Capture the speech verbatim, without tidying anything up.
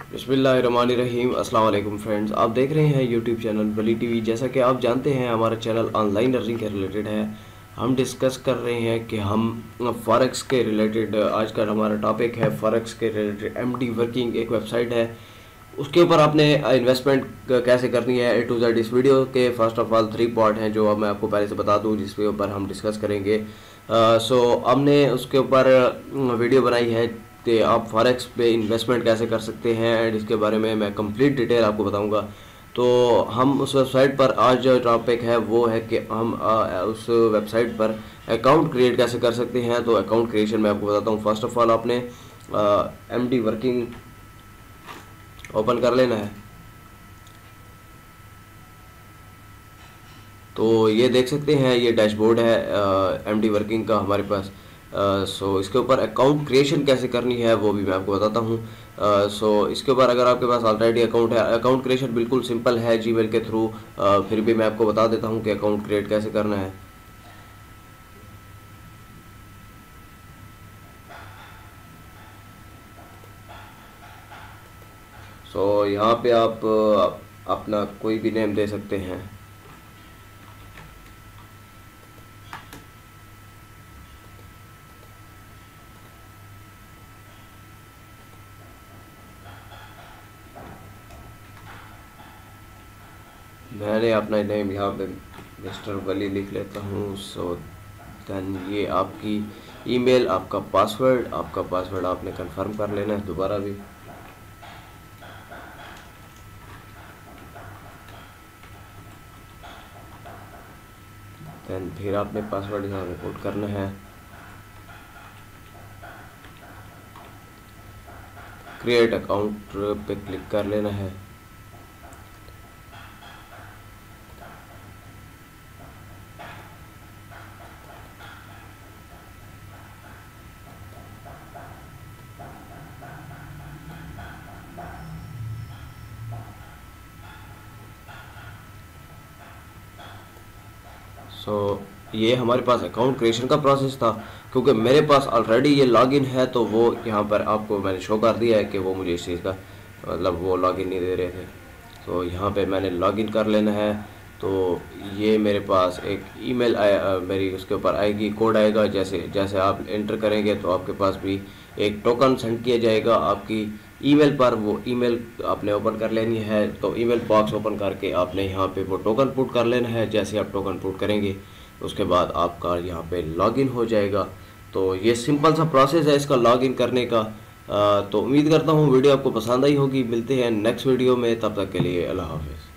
बिस्मिल्लाहिर्रहमानिर्रहीम। अस्सलाम वालेकुम फ्रेंड्स, आप देख रहे हैं यूट्यूब चैनल वली टीवी। जैसा कि आप जानते हैं हमारा चैनल ऑनलाइन अर्निंग के रिलेटेड है। हम डिस्कस कर रहे हैं कि हम फॉरेक्स के रिलेटेड, आज का हमारा टॉपिक है फॉरेक्स के रिलेटेड। एमडी वर्किंग एक वेबसाइट है, उसके ऊपर आपने इन्वेस्टमेंट कैसे करनी है ए टू जेड। इस वीडियो के first of all three part हैं जो अब मैं आपको पहले से बता दूं, जिसके ऊपर हम डिस्कस करेंगे। सो uh, so, हमने उसके ऊपर वीडियो बनाई है कि आप फॉरेक्स पे इन्वेस्टमेंट कैसे कर सकते हैं, एंड इसके बारे में मैं कंप्लीट डिटेल आपको बताऊंगा। तो हम उस वेबसाइट पर, आज जो टॉपिक है वो है कि हम आ, उस वेबसाइट पर अकाउंट क्रिएट कैसे कर सकते हैं। तो अकाउंट क्रिएशन मैं आपको बताता हूँ। फर्स्ट ऑफ ऑल आपने एम डी वर्किंग ओपन कर लेना है। तो ये देख सकते हैं, ये डैशबोर्ड है एम डी वर्किंग का हमारे पास। सो uh, so, इसके ऊपर अकाउंट क्रिएशन कैसे करनी है वो भी मैं आपको बताता हूँ। सो uh, so, इसके ऊपर अगर आपके पास ऑलरेडी अकाउंट है, अकाउंट क्रिएशन बिल्कुल सिंपल है जीमेल के थ्रू। uh, फिर भी मैं आपको बता देता हूँ कि अकाउंट क्रिएट कैसे करना है। सो so, यहाँ पे आप अपना कोई भी नेम दे सकते हैं। मैंने अपना नेम यहाँ पे मिस्टर वली लिख लेता हूँ। सो देन ये आपकी ईमेल, आपका पासवर्ड, आपका पासवर्ड आपने कंफर्म कर लेना है दोबारा भी। देन फिर आपने पासवर्ड यहाँ रिपोर्ट करना है। क्रिएट अकाउंट पे क्लिक कर लेना है। सो so, ये हमारे पास अकाउंट क्रिएशन का प्रोसेस था। क्योंकि मेरे पास ऑलरेडी ये लॉगिन है तो वो यहाँ पर आपको मैंने शो कर दिया है कि वो मुझे इस चीज़ का मतलब वो लॉगिन नहीं दे रहे थे। तो यहाँ पे मैंने लॉगिन कर लेना है। तो ये मेरे पास एक ईमेल आया, मेरी उसके ऊपर आएगी, कोड आएगा। जैसे जैसे आप एंटर करेंगे तो आपके पास भी एक टोकन सेंड किया जाएगा आपकी ईमेल पर। वो ईमेल आपने ओपन कर लेनी है। तो ईमेल बॉक्स ओपन करके आपने यहाँ पे वो टोकन पुट कर लेना है। जैसे आप टोकन पुट करेंगे उसके बाद आपका यहाँ पे लॉगिन हो जाएगा। तो ये सिंपल सा प्रोसेस है इसका लॉगिन करने का। आ, तो उम्मीद करता हूँ वीडियो आपको पसंद आई होगी। मिलते हैं नेक्स्ट वीडियो में, तब तक के लिए अल्लाह हाफिज़।